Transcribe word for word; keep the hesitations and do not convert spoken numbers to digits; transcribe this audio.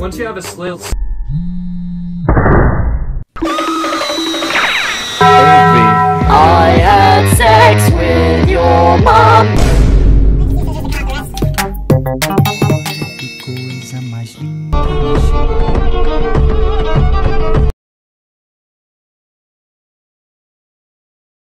Once you have a sizzled I had sex with your mom. Que coisa mais linda.